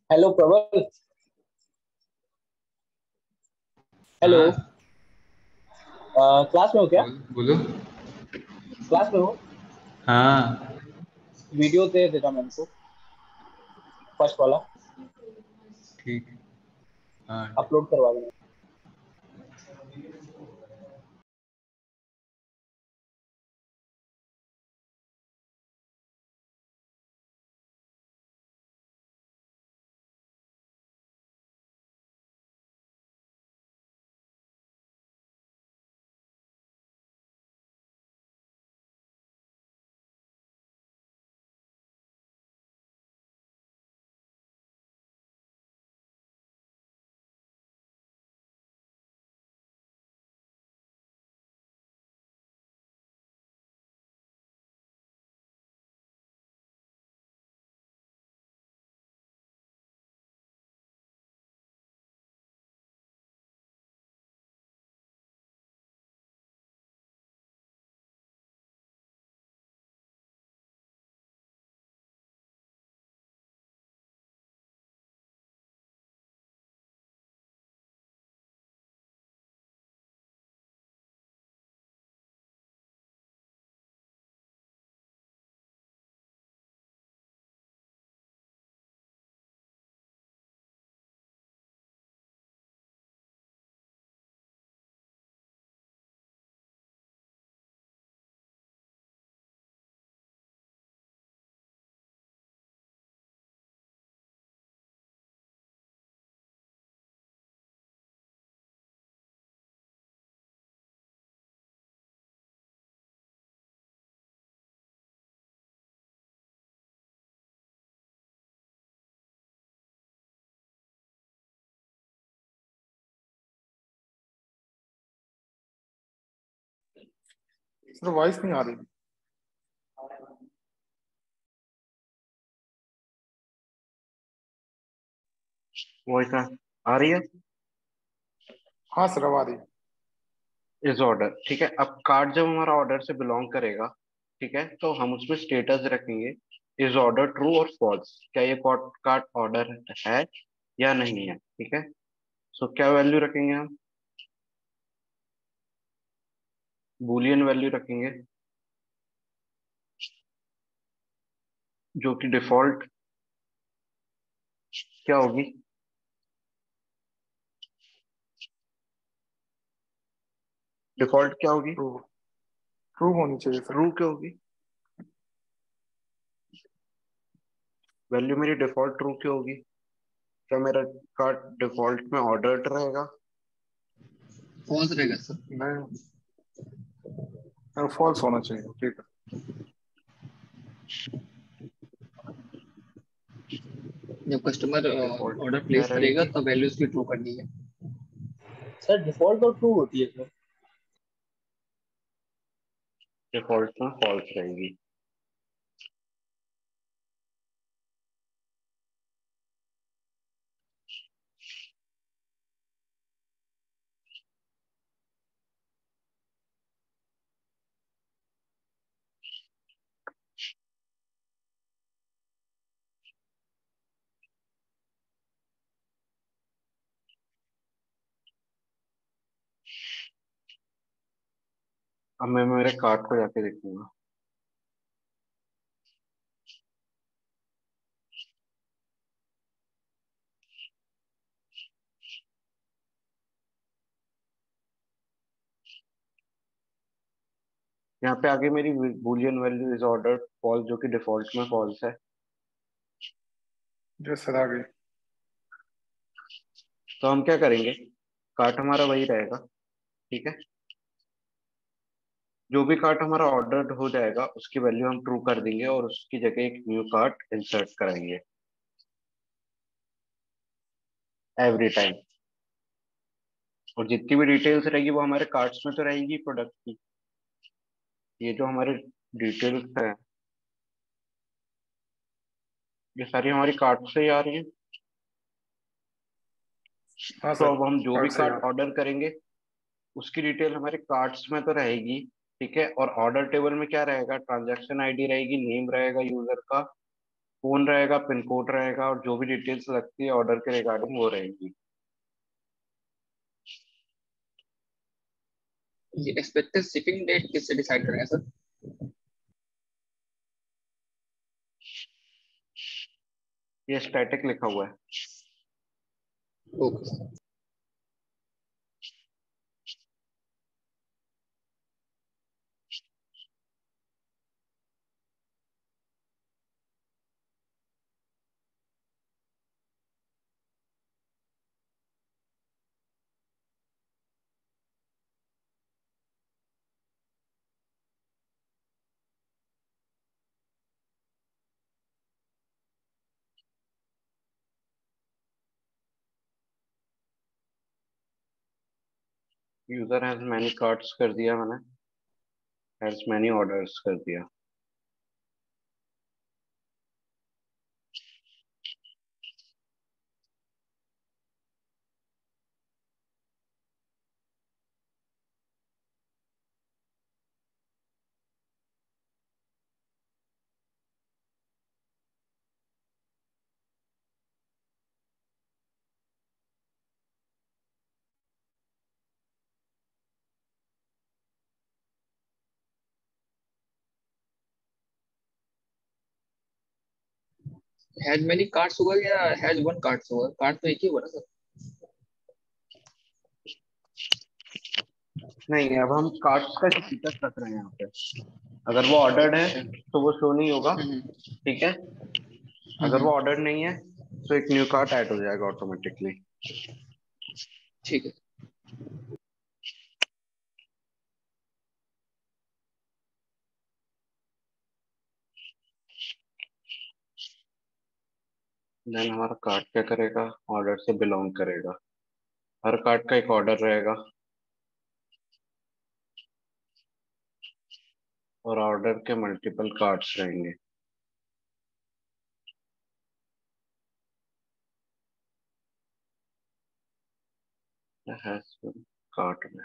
Hello प्रबल। Hello. हाँ। Class में हो क्या? बोलो। क्लास में हो? हाँ। वीडियो दे देना मेरे को, फर्स्ट वाला ठीक। हाँ। अपलोड करवा देना। सर वॉइस नहीं आ रही। वॉइस आ रही है। हाँ सर अब आ रही। इस ऑर्डर ठीक है। अब कार्ड जब हमारा ऑर्डर से बिलोंग करेगा, ठीक है, तो हम उसमें स्टेटस रखेंगे इज ऑर्डर ट्रू और फॉल्स। क्या ये कार्ड ऑर्डर है या नहीं है, ठीक है। सो क्या वैल्यू रखेंगे हम? बूलियन वैल्यू रखेंगे जो कि डिफॉल्ट क्या होगी? डिफॉल्ट क्या होगी? ट्रू। ट्रू होनी चाहिए सर। ट्रू क्या होगी? वैल्यू मेरी डिफॉल्ट ट्रू क्यों होगी? क्या मेरा कार्ड डिफॉल्ट में ऑर्डर्ड रहेगा? फॉल्स रहेगा सर। नहीं सर फॉल्स होना चाहिए, ठीक है। जब कस्टमर डिफॉल्ट ऑर्डर क्या प्लेस करेगा रहेगी? तो वैल्यू उसकी ट्रू करनी है। सर डिफॉल्ट और ट्रू होती है सर। डिफॉल्ट में फॉल्स रहेगी। अब मैं मेरे कार्ड को जाके देखूंगा। यहाँ पे आगे मेरी boolean value is order false जो कि डिफॉल्ट में फॉल्स है। जो सर आ गई। तो हम क्या करेंगे, कार्ट हमारा वही रहेगा, ठीक है। जो भी कार्ट हमारा ऑर्डर हो जाएगा उसकी वैल्यू हम ट्रू कर देंगे और उसकी जगह एक न्यू कार्ट इंसर्ट कराएंगे एवरी टाइम। और जितनी भी डिटेल्स रहेगी वो हमारे कार्ड्स में तो रहेगी प्रोडक्ट की। ये जो हमारे डिटेल्स है ये सारी हमारी कार्ड से ही आ रही है। हाँ तो सर अब हम जो भी कार्ड से कार्ड यार। ऑर्डर करेंगे उसकी डिटेल हमारे कार्ड्स में तो रहेगी, ठीक है। और ऑर्डर टेबल में क्या रहेगा? ट्रांजैक्शन आईडी रहेगी, नेम रहेगा यूजर का, फोन रहेगा, पिन कोड रहेगा, और जो भी डिटेल्स लगती है ऑर्डर के रिगार्डिंग वो रहेगी। ये एक्सपेक्टेड शिपिंग डेट किससे डिसाइड करेंगे सर? ये स्टैटिक लिखा हुआ है। Okay sir. User has many cards कर दिया मैंने, हैज मैनी ऑर्डर्स कर दिया। हैज मेनी कार्ड्स होगा या हैज वन कार्ड्स होगा? कार्ड तो एक ही होगा ना सर? नहीं, अब हम कार्ड्स का स्टेटस रख रहे हैं यहाँ पे। अगर वो ऑर्डर्ड है तो वो शो नहीं होगा, हम्म ठीक है। अगर वो ऑर्डर नहीं है तो एक न्यू कार्ट ऐड हो जाएगा ऑटोमेटिकली। ठीक है। देन हमारा कार्ट क्या करेगा, ऑर्डर से बिलोंग करेगा। हर कार्ट का एक ऑर्डर रहेगा और ऑर्डर के मल्टीपल कार्ड्स रहेंगे। कार्ट में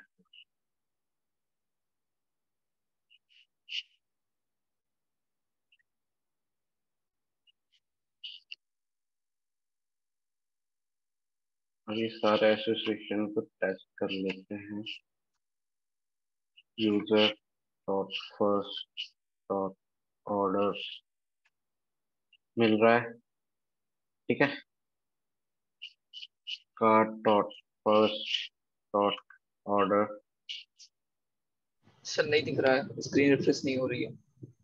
अभी सारे एसोसिएशन को टेस्ट कर लेते हैं। User dot first dot order मिल रहा है, ठीक है। Cart dot first dot order sir नहीं दिख रहा है, स्क्रीन रिफ्रेश नहीं हो रही है।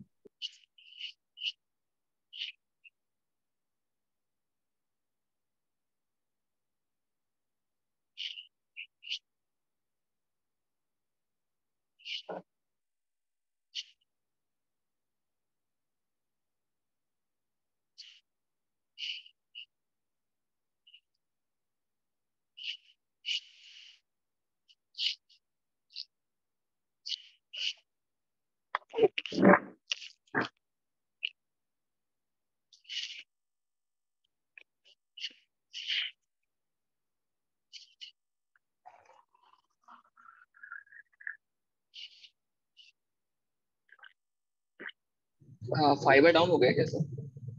हाँ, फाइबर डाउन हो गया क्या sir?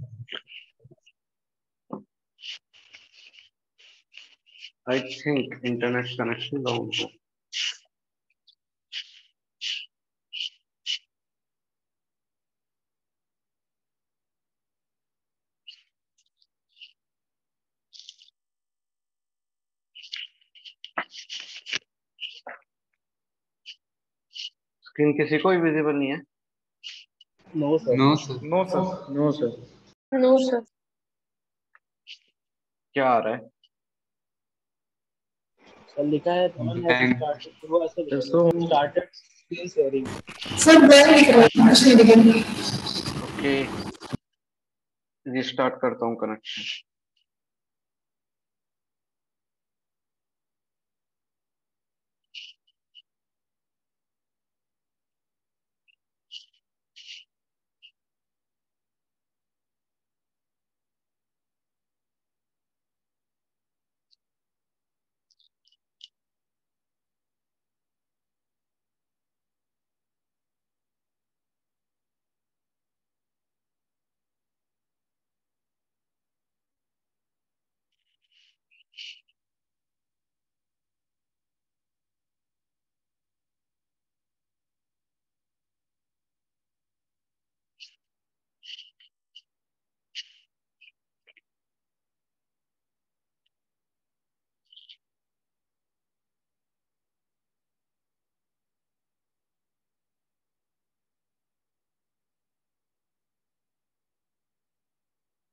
I think internet connection down हो। स्क्रीन किसी को भी विजिबल नहीं है? No sir. No sir. No sir. No sir. No sir. क्या आ रहा है? सर लिखा है धवन हैज बैंक। स्टार्टेड, वो ऐसे लिखा तो है started screen sharing. Sir bank दिख रहा है, कुछ नहीं दिख रहा। ओके, रिस्टार्ट करता हूँ कनेक्शन।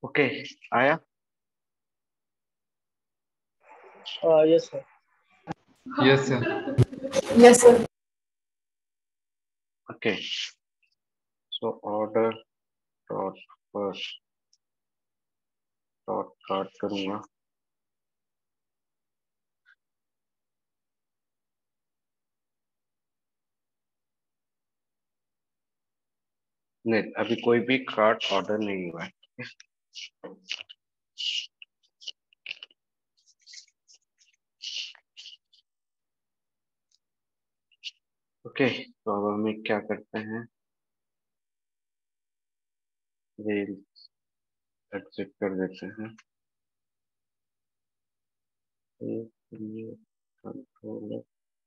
ओके, आया? Yes sir. Yes, sir. Yes, sir. Okay, so order dot first dot card करूंगा। नहीं, अभी कोई भी कार्ड ऑर्डर नहीं हुआ है। ओके, तो अब हम क्या करते हैं, रील एग्जिट कर देते हैं। कंट्रोलर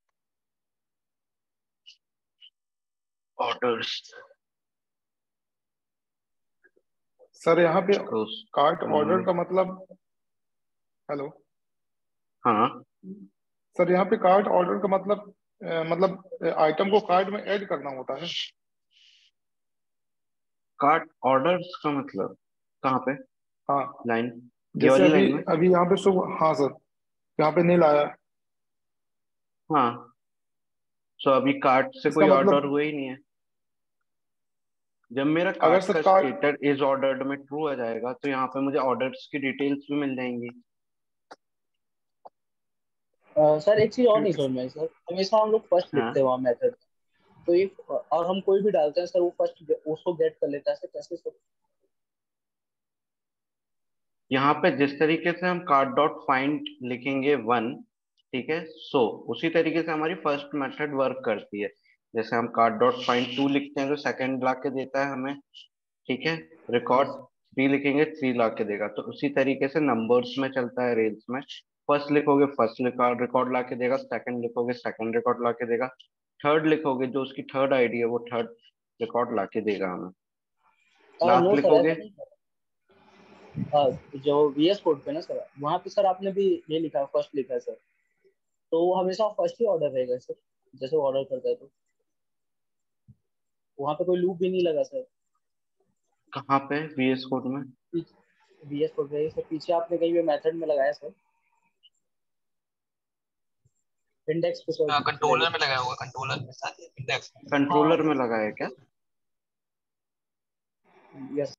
ऑर्डर्स, सर यहाँ पे उसको कार्ट ऑर्डर का मतलब, हेलो हाँ, सर, यहाँ पे कार्ट ऑर्डर का मतलब आइटम को कार्ट में ऐड करना होता है। कार्ड ऑर्डर्स का मतलब कहाँ पे? हाँ, लाइन, ये जैसे वाली अभी लाइन में? अभी यहाँ पे सुबह, हाँ सर, यहाँ पे नील आया। हाँ, सो अभी कार्ट से इसका कोई ऑर्डर मतलब हुआ ही नहीं है। जब मेरा अगर कार्ट सर का कार्ट, स्टेटस इज ऑर्डर्ड में ट्रू आ जाएगा तो यहाँ पे मुझे ऑर्डर्स की डिटेल्स भी मिल जाएंगी। सर एक चीज और नहीं समझ में आई सर, हमेशा हम लोग फर्स्ट हाँ, लिखते हैं वहाँ मेथड, तो ये और हम कोई भी डालते हैं सर वो फर्स्ट उसको गेट कर लेता है सर, कैसे सर? यहाँ पे जिस तरीके से हम कार्ट डॉट फाइंड लिखेंगे 1, ठीक है, सो उसी तरीके से हमारी फर्स्ट मेथड वर्क करती है। जैसे हम कार्ट डॉट फाइंड 2 लिखते हैं तो सेकंड ला के देता है हमें, ठीक है। रिकॉर्ड यस 3 लिखेंगे, 3 ला के देगा। तो उसी तरीके से नंबर्स में चलता है रेल्स में। फर्स्ट लिखोगे फर्स्ट रिकॉर्ड ला के देगा, सेकंड लिखोगे सेकंड रिकॉर्ड ला के देगा, थर्ड लिखोगे जो उसकी थर्ड आईडी है वो थर्ड रिकॉर्ड ला के देगा हमें। लास्ट नो सर, लिखोगे, ऐसा नहीं सर। जो वीएस कोड पे ना सर, वहाँ पे सर आपने भी ये लिखा है, फर्स्ट लिखा है सर, तो वो हमेशा फर्स्ट ही ऑर्डर रहेगा सर, जैसे वो ऑर्डर करता है तो वहाँ पे कोई लूप भी नहीं लगा सर। कहाँ पे VS कोड में? वीएस कोड पे सर पीछे आपने कहीं भी मेथड में लगाया सर, इंडेक्स पे सर रहेगा। कंट्रोलर में लगाया होगा, कंट्रोलर में साथ ही इंडेक्स में। हाँ कंट्रोलर में लगा है क्या? यस,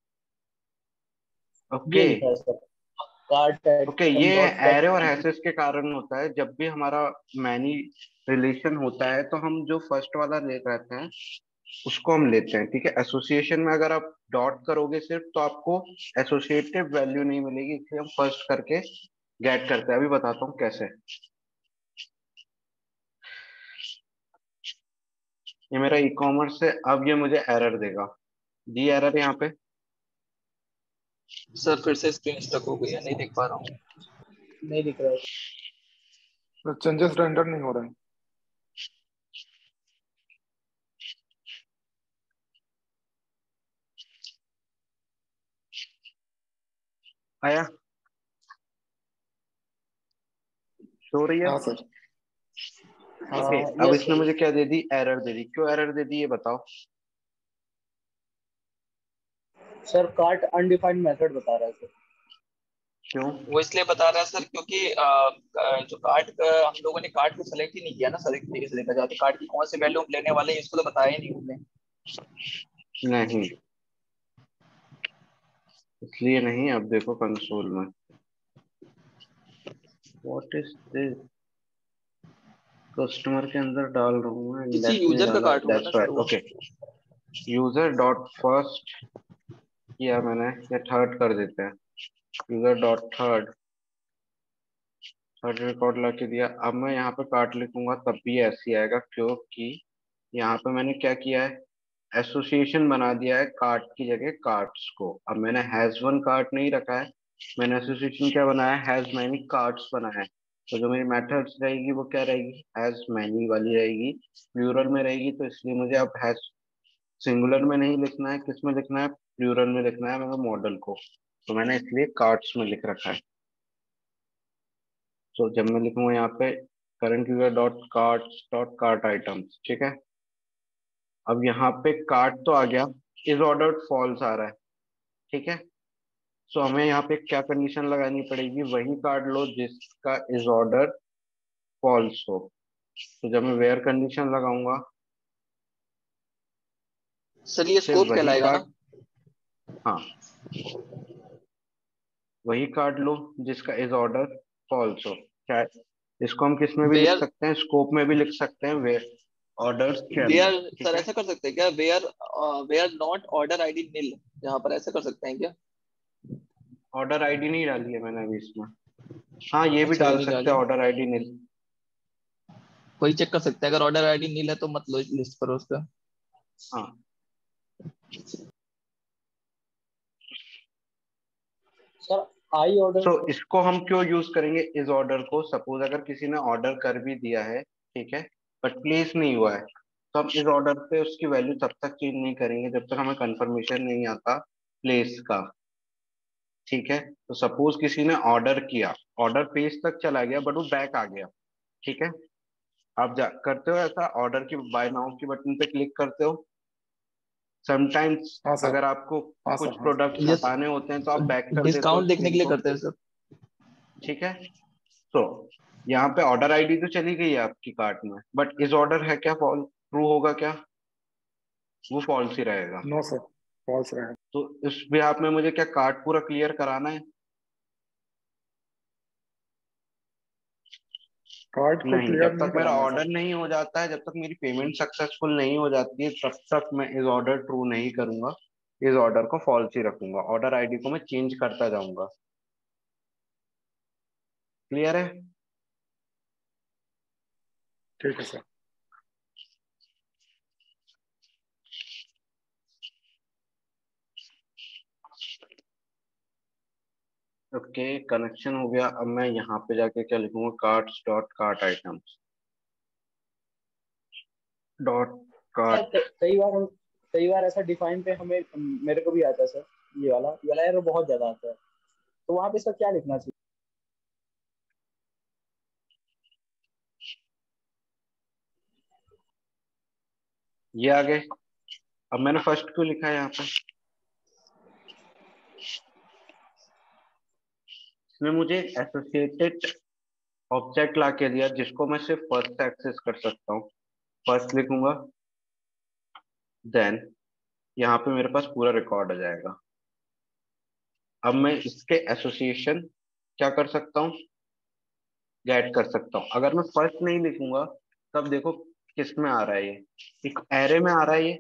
ये ओके, लिखा है सर, कार्ट ओके, आइटम ये डॉट एरे फर्स्ट। और हैशेस के कारण होता है। जब भी हमारा मैनी रिलेशन होता है तो हम जो फर्स्ट वाला ले रहते हैं उसको हम लेते हैं, ठीक है। एसोसिएशन में अगर आप डॉट करोगे सिर्फ तो आपको एसोसिएटिव वैल्यू नहीं मिलेगी, इसलिए हम फर्स्ट करके गेट करते हैं। अभी बताता हूँ कैसे। ये मेरा ई कॉमर्स है, अब ये मुझे एरर देगा। दी एरर यहाँ पे। सर फिर से स्क्रीन स्टक हो गई है, नहीं देख पा रहा हूँ। नहीं दिख रहा है। चेंजेस रेंडर नहीं हो रहे हैं। आया? शो रही है? हाँ सर, हाँ ओके, सर। अब यस इसने सर। मुझे क्या दे दी? एरर दे दी। क्यों एरर दे दी ये बताओ। सर कार्ट अनडिफाइंड मेथड बता रहा है सर। क्यों? वो इसलिए बता रहा है सर क्योंकि जो कार्ड का हम लोगों ने कार्ड को सेलेक्ट ही नहीं किया ना सर, एक तरीके से देखा जाए तो कार्ड की कौन सी वैल्यू हम लेने वाले हैं इसको तो बताया ही नहीं हमने। नहीं, इसलिए नहीं। अब देखो कंसोल में, व्हाट इज दिस, कस्टमर के अंदर डाल रहा हूँ मैं, किसी इंडेक्स नहीं यूजर का डाला, कार्ड होगा ना दैट्स सर व्हाई। वो। ओके, यूजर डॉट फर्स्ट किया मैंने, या थर्ड कर देते हैं। User dot third, third record ला के दिया। अब मैं यहाँ पे कार्ड लिखूंगा तब भी ऐसे ही आएगा, क्योंकि यहाँ पे मैंने क्या किया है, एसोसिएशन बना दिया है कार्ट की जगह कार्ड्स को। अब मैंने हैज वन कार्ट नहीं रखा है, मैंने एसोसिएशन क्या बनाया, हैज मैनी कार्ड्स बनाया है। तो जो मेरी मेथड्स रहेगी वो क्या रहेगी, हैज मैनी वाली रहेगी, प्लूरल में रहेगी। तो इसलिए मुझे अब हैज सिंगुलर में नहीं लिखना है, किस में लिखना है, प्लूरल में लिखना है मेरे मॉडल को। तो मैंने इसलिए कार्ड्स में लिख रखा है। तो जब मैं लिखूंगा यहाँ पे current user dot cart items, ठीक है। अब यहाँ पे कार्ट तो आ गया, इज ऑर्डर्ड फॉल्स आ रहा है, ठीक है। सो हमें यहाँ पे क्या कंडीशन लगानी पड़ेगी, वही कार्ड लो जिसका इज ऑर्डर फॉल्स हो। तो जब मैं वेयर कंडीशन लगाऊंगा, सर ये सिर्फ स्कोप वही कहलाएगा ना? कार्ड, हाँ वही कार्ड लो जिसका इज ऑर्डर फॉल्स हो। क्या इसको हम किस में भी लिख वेयर, सकते हैं, स्कोप में भी लिख सकते हैं, वे ऑर्डर्स के अंदर, वेयर ठीक सर है। ऐसा कर सकते हैं क्या, where where not order ID nil, यहाँ पर ऐसा कर सकते हैं क्या? ऑर्डर आईडी नहीं डाली है मैंने अभी इसमें। हाँ ये भी अच्छा ये डाल नहीं सकते हैं, डाली, ऑर्डर आईडी नील। कोई चेक कर सकता है अगर ऑर्डर आईडी नील है तो मत लो लिस्ट पर उसका। हाँ सर आई ऑर्डर। सो इसको हम क्यों यूज करेंगे इस ऑर्डर को, सपोज अगर किसी ने ऑर्डर कर भी दिया है, ठीक है, बट प्लेस नहीं हुआ है, तो हम इस ऑर्डर पे उसकी वैल्यू तब तक चेंज नहीं करेंगे जब तक हमें कंफर्मेशन नहीं आता प्लेस का, ठीक है। तो सपोज किसी ने ऑर्डर किया, ऑर्डर पेज तक चला गया बट वो बैक आ गया, ठीक है। आप जा करते हो ऐसा, ऑर्डर की बाय नाउ की बटन पे क्लिक करते हो समटाइम्स, हाँ सर। अगर आपको हाँ कुछ सर। हाँ सर। प्रोडक्ट्स यस, हटाने होते हैं तो आप बैक कर देते हो डिस्काउंट देखने स्क्रीन के लिए को, करते हैं सर। ठीक है। तो यहाँ पे ऑर्डर आईडी तो चली गई है आपकी कार्ट में, बट इस ऑर्डर है क्या, फॉल ट्रू होगा क्या, वो फॉल्स ही रहेगा। नो सर, फॉल्स रहेगा। तो इस बिहाफ में मुझे क्या कार्ट पूरा क्लियर कराना है? कार्ड को नहीं, क्लियर जब नहीं तक मेरा कराना है ऑर्डर सर। नहीं हो जाता है, जब तक मेरी पेमेंट सक्सेसफुल नहीं हो जाती है, तब तक मैं इस ऑर्डर ट्रू नहीं करूंगा, इस ऑर्डर को फॉल्स ही रखूंगा, ऑर्डर आईडी को मैं चेंज करता जाऊंगा। क्लियर है? ठीक है सर। ओके, कनेक्शन हो गया। अब मैं यहाँ पे जाके क्या लिखूंगा, carts dot cart items dot sir cart. कई बार ऐसा डिफाइन पे हमें मेरे को भी आता है सर। ये वाला एरर बहुत ज्यादा आता है। तो वहाँ पे सर क्या लिखना चाहिए? ये आ गए। अब मैंने फर्स्ट क्यों लिखा है यहाँ पे, इसमें मुझे एसोसिएटेड ऑब्जेक्ट ला के दिया जिसको मैं सिर्फ फर्स्ट एक्सेस कर सकता हूँ। फर्स्ट लिखूंगा, देन यहाँ पे मेरे पास पूरा रिकॉर्ड आ जाएगा। अब मैं इसके एसोसिएशन क्या कर सकता हूँ, गेट कर सकता हूँ। अगर मैं फर्स्ट नहीं लिखूंगा, तब देखो किस में आ रहा है, ये एक एरे में आ रहा है, ये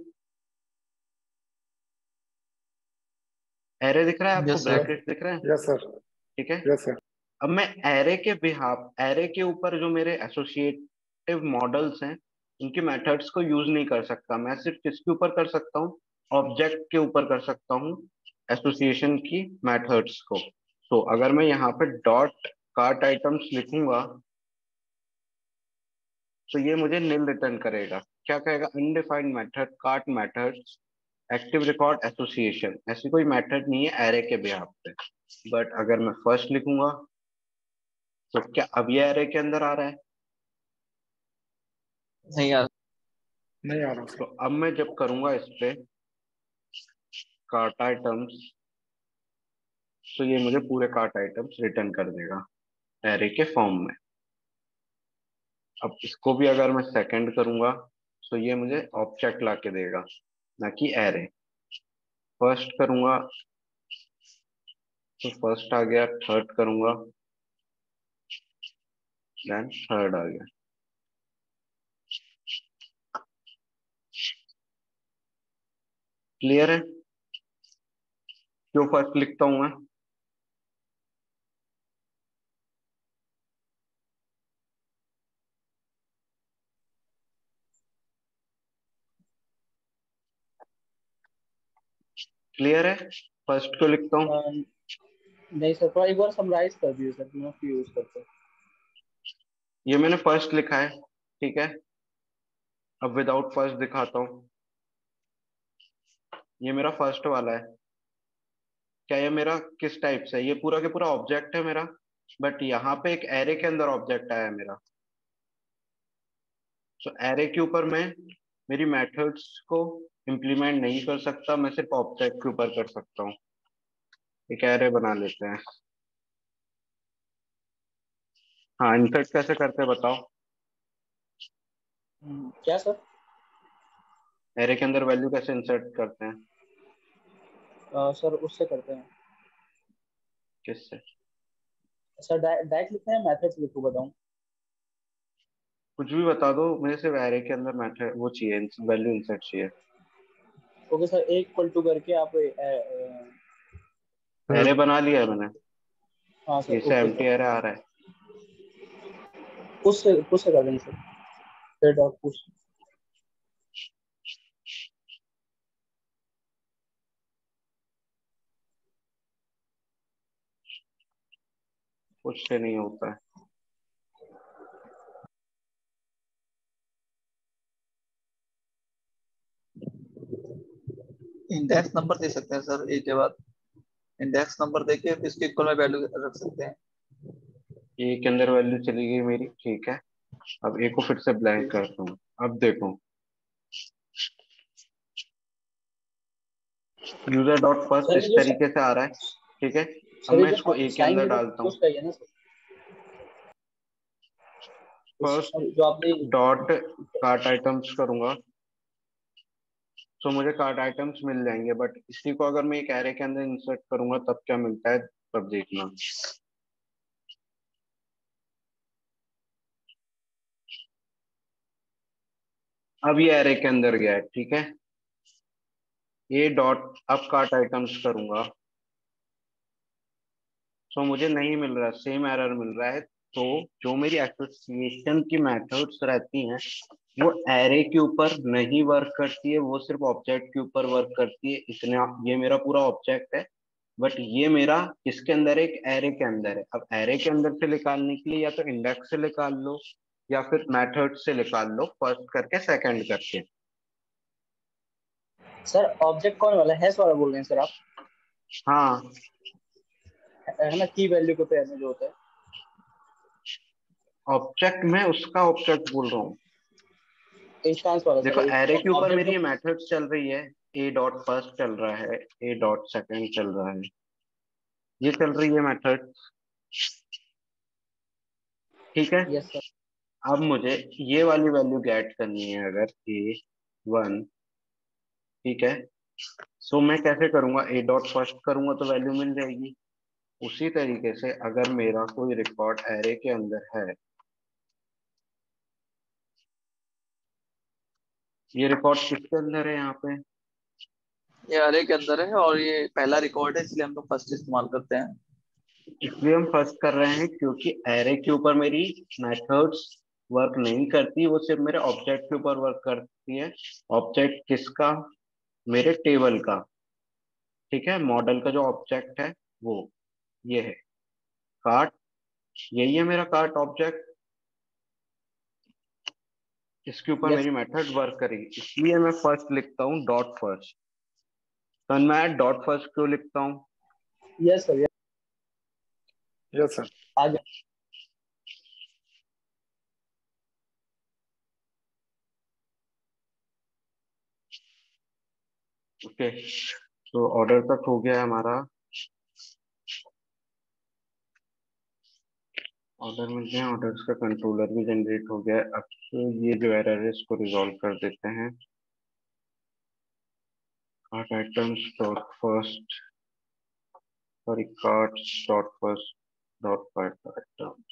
एरे दिख रहा है आपको, यस सर। ब्रैकेट दिख रहे हैं, यस सर। ठीक है। Yes sir. अब मैं एरे के बिहाफ, एरे के ऊपर जो मेरे एसोसिएटिव मॉडल्स हैं उनकी मेथड्स को यूज नहीं कर सकता, मैं सिर्फ किसके ऊपर कर सकता हूँ, ऑब्जेक्ट के ऊपर कर सकता हूँ एसोसिएशन की मेथड्स को। तो अगर मैं यहाँ पे डॉट कार्ट आइटम्स लिखूंगा, तो ये मुझे नील रिटर्न करेगा। क्या कहेगा, undefined method cart methods active record association, ऐसी कोई मेथड नहीं है एरे के बिहाफ पे। बट अगर मैं फर्स्ट लिखूंगा, तो क्या अब ये एरे के अंदर आ रहा है? नहीं यार। नहीं आ रहा तो सर। अब मैं जब करूंगा इस पे कार्ट आइटम्स, तो ये मुझे पूरे कार्ट आइटम्स रिटर्न कर देगा एरे के फॉर्म में। अब इसको भी अगर मैं सेकंड करूंगा, तो ये मुझे ऑब्जेक्ट ला के देगा, ना कि एरे। फर्स्ट करूंगा तो फर्स्ट आ गया, थर्ड करूंगा देन थर्ड आ गया। क्लियर है क्यों फर्स्ट लिखता हूं मैं? क्लियर है फर्स्ट क्यों लिखता हूँ? नहीं सर, थोड़ा एक बार समराइज कर दिए सर, मैं यूज करते हैं। ये मैंने फर्स्ट लिखा है, ठीक है। अब विदाउट फर्स्ट दिखाता हूँ, ये मेरा फर्स्ट वाला है। क्या ये मेरा किस टाइप से है, ये पूरा के पूरा ऑब्जेक्ट है मेरा, बट यहाँ पे एक एरे के अंदर ऑब्जेक्ट आया है मेरा। तो एरे के ऊपर मैं मेरी मेथड्स को इम्प्लीमेंट नहीं कर सकता, मैं सिर्फ ऑब्जेक्ट के ऊपर कर सकता हूँ। एक एरे बना लेते हैं। हाँ, इंसर्ट कैसे करते हैं बताओ। क्या सर? एरे के अंदर वैल्यू कैसे इंसर्ट करते हैं? सर उससे करते हैं किससे? सर, डायरेक्ट लिखते हैं, मैथड्स लिखो बताऊं? कुछ भी बता दो, मुझे सिर्फ एरे के अंदर मैटर वो चाहिए, वैल्यू इंसर्ट चाहिए। ओके सर, एक इक्वल टू करके आप एरे बना लिया है मैंने, हाँ सर, इससे ओके एम्प्टी सर, एरे आ रहा है। पुश से कर देंगे सर, फिर डॉट पुश। कुछ से नहीं होता है। इंडेक्स नंबर दे सकते हैं सर, एक के बाद इंडेक्स नंबर देके फिर इसके इक्वल में वैल्यू रख सकते हैं। ए के अंदर वैल्यू चली गई मेरी, ठीक है। अब ए को फिर से ब्लैंक करता हूँ। अब देखो, यूजर डॉट फर्स्ट सर इस ये जो तरीके से आ रहा है, ठीक है। अब सर ये मैं जो इसको ए के साइन अंदर ये तो डालता हूँ। पुश का ही है ना सर? फर्स्ट जो आपने डॉट कार्ट आइटम्स करूंगा तो मुझे कार्ट आइटम्स मिल जाएंगे, बट इसी को अगर मैं एक एरे के अंदर इंसर्ट करूंगा तब क्या मिलता है, तब देखना। अब ये एरे के अंदर गया है, ठीक है। ये डॉट अब कार्ट आइटम्स करूंगा तो मुझे नहीं मिल रहा, सेम एरर मिल रहा है। तो जो मेरी एसोसिएशन की मेथड्स रहती हैं वो एरे के ऊपर नहीं वर्क करती है, वो सिर्फ ऑब्जेक्ट के ऊपर वर्क करती है। इतना ये मेरा पूरा ऑब्जेक्ट है, बट ये मेरा किसके अंदर है, एक एरे के अंदर है। अब एरे के अंदर से निकालने के लिए या तो इंडेक्स से निकाल लो या फिर मेथड से निकाल लो, फर्स्ट करके सेकंड करके। सर ऑब्जेक्ट कौन वाला है, वाला बोल रहे हैं सर आप? हाँ, है ना, की वैल्यू के पेयर में जो होता है। ऑब्जेक्ट में उसका ऑब्जेक्ट बोल रहा हूँ। इंस्टेंस वाला देखो, सर, एरे के ऊपर ऑब्जेक्ट मेरी जो। ये मेथड चल रही है, ए डॉट फर्स्ट चल रहा है, ए डॉट सेकंड चल रहा है, ये चल रही है मेथड, ठीक है। Yes sir. अब मुझे ये वाली वैल्यू गेट करनी है, अगर ए वन, ठीक है। सो मैं कैसे करूंगा, ए डॉट फर्स्ट करूंगा तो वैल्यू मिल जाएगी। उसी तरीके से अगर मेरा कोई रिकॉर्ड एरे के अंदर है, ये रिकॉर्ड किसके अंदर है यहाँ पे, ये अरे के अंदर है और ये पहला रिकॉर्ड है, इसलिए हम लोग फर्स्ट इस्तेमाल करते हैं। इसलिए हम फर्स्ट कर रहे हैं क्योंकि एरे के ऊपर मेरी मेथड्स वर्क नहीं करती, वो सिर्फ मेरे ऑब्जेक्ट के ऊपर वर्क करती है। ऑब्जेक्ट किसका, मेरे टेबल का, ठीक है। मॉडल का जो ऑब्जेक्ट है वो ये है कार्ट, यही है मेरा कार्ट ऑब्जेक्ट। इसके ऊपर यस मेरी मेथड वर्क करेगी, इसलिए मैं फर्स्ट लिखता हूँ डॉट फर्स्ट। तो मैं डॉट फर्स्ट क्यों लिखता हूँ, यस सर, यस सर। आगे। ओके। तो ऑर्डर तक हो गया है हमारा, ऑर्डर मिल गया, ऑर्डर्स का कंट्रोलर भी जनरेट हो गया है। अब तो ये जो एरर है इसको रिजॉल्व कर देते हैं। Cart items dot first, sorry carts dot first dot cart item,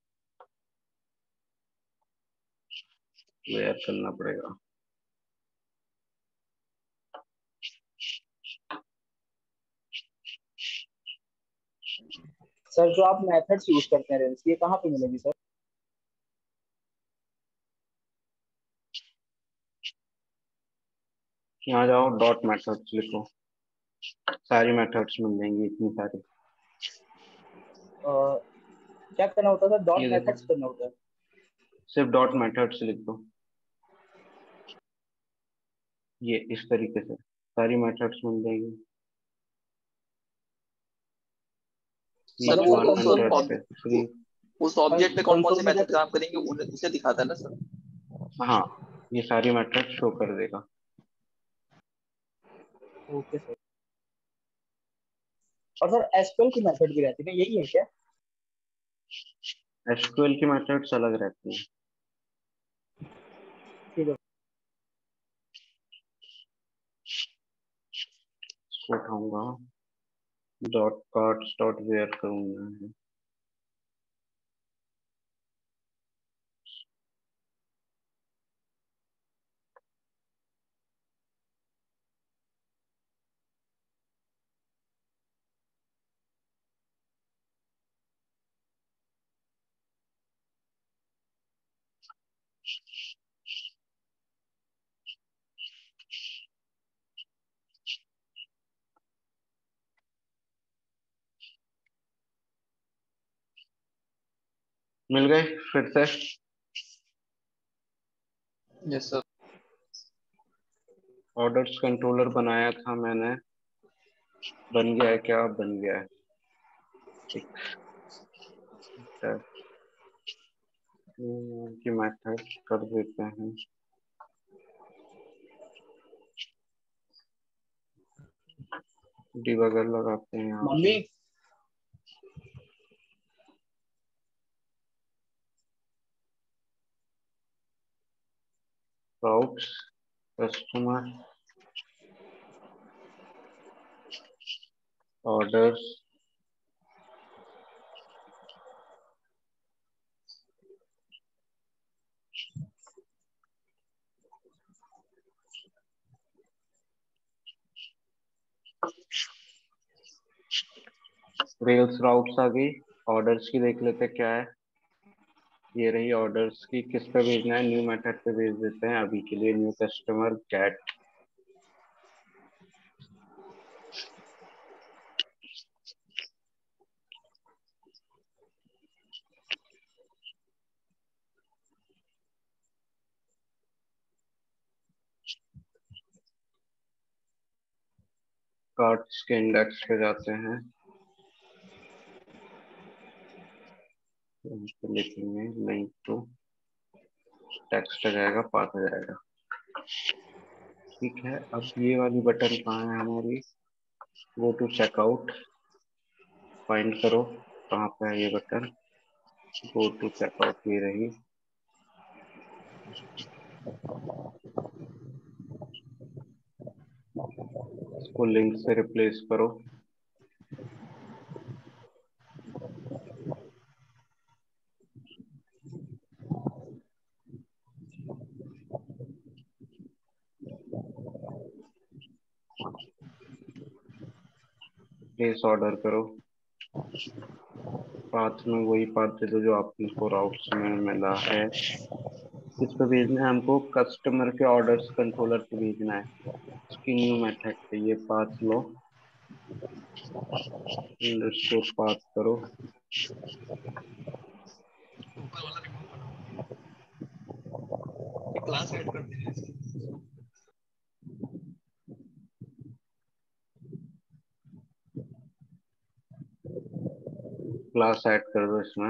clear करना पड़ेगा। सर जो आप मेथड्स यूज करते हैं रेंज, ये कहाँ पे मिलेगी सर? यहाँ जाओ, डॉट मेथड्स लिखो, सारी मेथड्स मिल जाएंगी, इतनी सारी। क्या करना होता है सर, डॉट ये देखो, मेथड्स करना होता है? सिर्फ डॉट मेथड्स लिख दो, ये इस तरीके से सारी मेथड्स मिल जाएंगी। सर ईच मतलब वो सर वन उस कंसोल अंडर में, थ्री। उस ऑब्जेक्ट पे कौन कौन कंसोल से में मेथड जाके। काम करेंगे उसे दिखाता है ना सर। हाँ, ये सारी मेथड शो कर देगा। Okay sir. और सर एसक्यूएल की मेथड भी रहती है ना, यही है क्या? एसक्यूएल की मेथड्स अलग रहती हैं। ठीक है। इसको उठाऊंगा, डॉट कार्ड्स डॉट वेयर करूंगा। मिल गए फिर से। Yes sir. ऑर्डर्स कंट्रोलर बनाया था मैंने, बन गया है क्या? बन गया है। ठीक है, की मेथड कर देते हैं। डिबगर लगाते हैं यहाँ मम्मी पे। Routes, customer, orders, rails routes आ गई। ऑर्डर्स की देख लेते क्या है। ये रही ऑर्डर्स की, किस पे भेजना है? न्यू मेथड पे भेज देते हैं अभी के लिए। New customer get. कार्ड्स के इंडेक्स पे जाते हैं, तो लिखेंगे लिंक टू, टेक्स्ट आ जाएगा, पाथ आ जाएगा। ठीक है, अब ये वाली बटन कहाँ है हमारी? गो टू चेकआउट, फाइंड करो कहाँ पे है ये बटन। गो टू चेकआउट, ये रही। इसको लिंक से रिप्लेस करो। प्लेस ऑर्डर करो। पाथ में वही पाथ दे दो जो आपको राउट्स में मिला है। किस पे भेजना है हमको? कस्टमर के ऑर्डर्स कंट्रोलर पे भेजना है। उसकी न्यू मेथड पे ये पाथ लो, इसको पाथ करो। ऊपर वाला रिमूव करो, क्लास ऐड कर दीजिए। क्लास ऐड कर दो इसमें।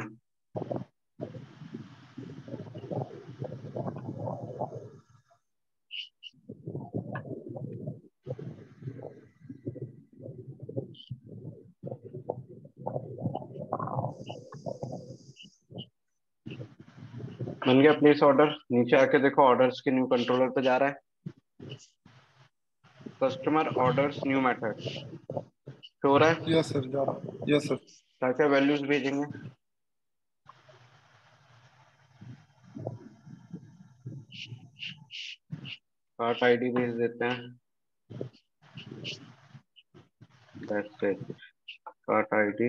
बन गया प्लेस ऑर्डर। नीचे आके देखो, ऑर्डर्स के न्यू कंट्रोलर पे जा रहा है। Customer orders new method show हो रहा है। यस सर, जा रहा। Yes sir. क्या क्या वैल्यूज भेजेंगे? कार्ट आईडी भेज देते हैं। That's it. Cart ID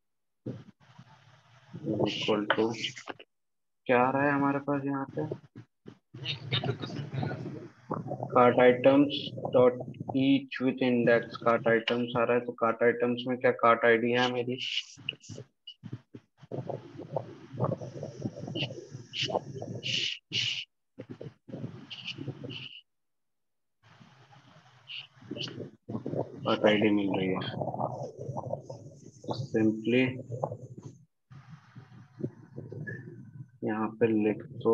equal to, क्या आ रहा है हमारे पास यहाँ पे? Get request. Cart items dot each with index. Cart items आ रहा है, तो कार्ट आइटम्स में क्या कार्ट आईडी है मेरी? कार्ट आईडी मिल रही है। सिंपली यहाँ पे लिख दो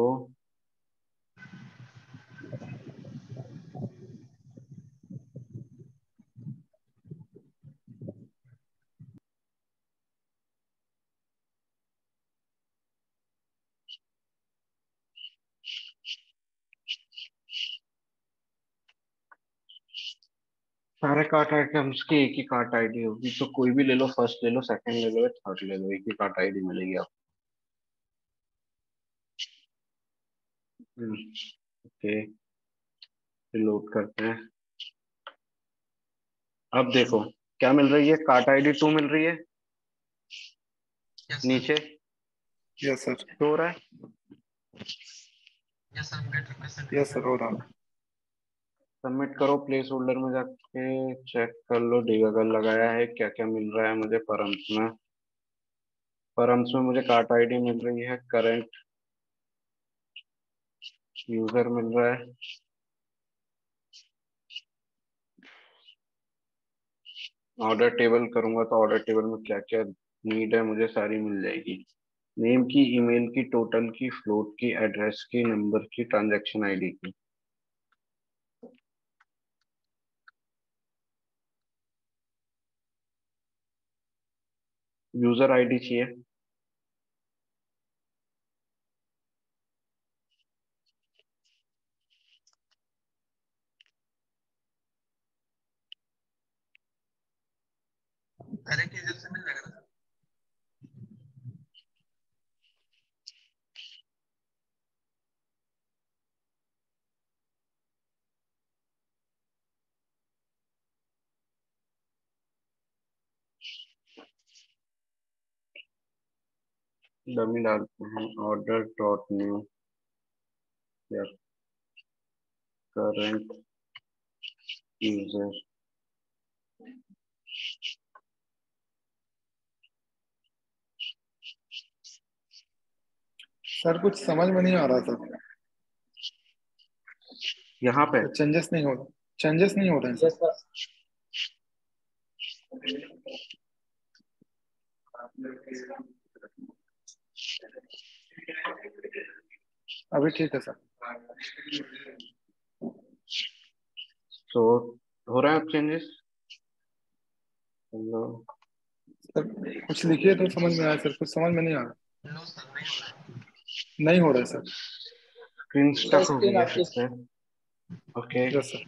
सारे कार्ट आइटम्स की एक ही कार्ट आईडी होगी, तो कोई भी ले लो, फर्स्ट ले लो, सेकंड ले लो या थर्ड ले लो, एक ही कार्ट आईडी मिलेगी आपको। ओके, लोड करते हैं। अब देखो क्या मिल रही है, कार्ट आईडी 2 मिल रही है नीचे। Yes sir. शो हो रहा है। यस सर, हो रहा। सबमिट करो, प्लेस होल्डर में जाके चेक कर लो डिबगर लगाया है, क्या क्या मिल रहा है मुझे परम्स में। परम्स में मुझे कार्ट आईडी मिल रही है, करंट यूजर मिल रहा है, ऑर्डर टेबल करूंगा तो ऑर्डर टेबल में क्या क्या नीड है मुझे सारी मिल जाएगी। नेम की, ईमेल की, टोटल की, फ्लोट की, एड्रेस की, नंबर की, ट्रांजैक्शन आईडी की। यूजर आईडी चाहिए। डायरेक्ट यूजर से मिल जाएगा ना? डमी डालते हैं, ऑर्डर डॉट न्यू या करंट यूजर। सर कुछ समझ में नहीं आ रहा सर। यहाँ पे चेंजेस नहीं हो रहे, चेंजेस नहीं हो रहे हैं यस सर। सर। अभी ठीक है सर। तो हो रहा है चेंजेस। हेलो, सर कुछ लिखिए तो समझ में आया सर, कुछ समझ में नहीं आ रहा। नो सर, नहीं हो रहा है। नहीं हो रहा है सर। स्क्रीन सर स्टक हो गई स्क्रीन है फिर आपकी। से। Okay, yes sir.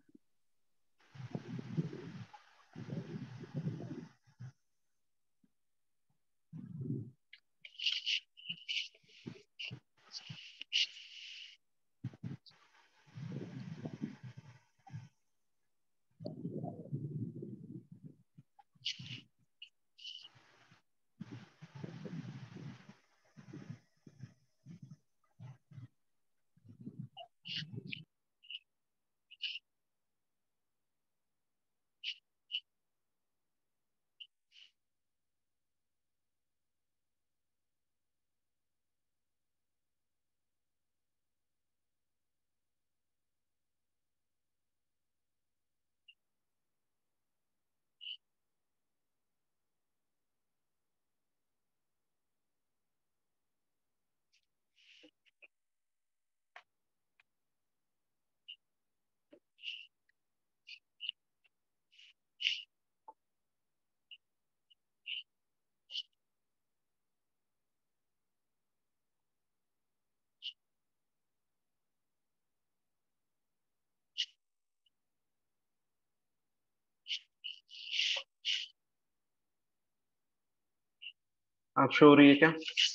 आप शो हो रही है क्या?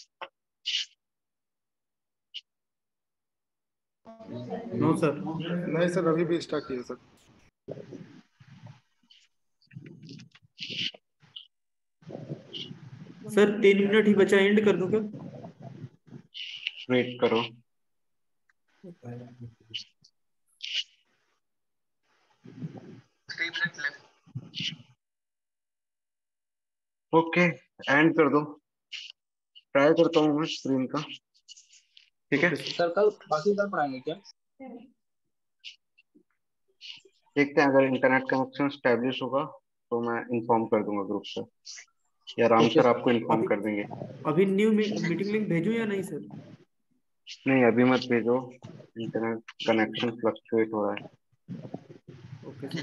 No sir. नहीं सर, अभी भी स्टक किया सर। सर 3 मिनट ही बचा, एंड कर दूं क्या? वेट करो। 3 मिनट लेफ्ट। ओके, एंड कर दो। ट्राई करता हूँ मैं स्क्रीन का, ठीक है। सर कल बाकी कल पढ़ाएंगे क्या? देखते हैं, अगर इंटरनेट कनेक्शन स्टैब्लिश होगा तो मैं इंफॉर्म कर दूंगा ग्रुप से, या राम ओके सर सर। आपको इंफॉर्म अभी कर देंगे। अभी न्यू मीटिंग लिंक भेजूं या नहीं सर? नहीं, अभी मत भेजो, इंटरनेट कनेक्शन फ्लक्चुएट हो रहा है। Okay sir.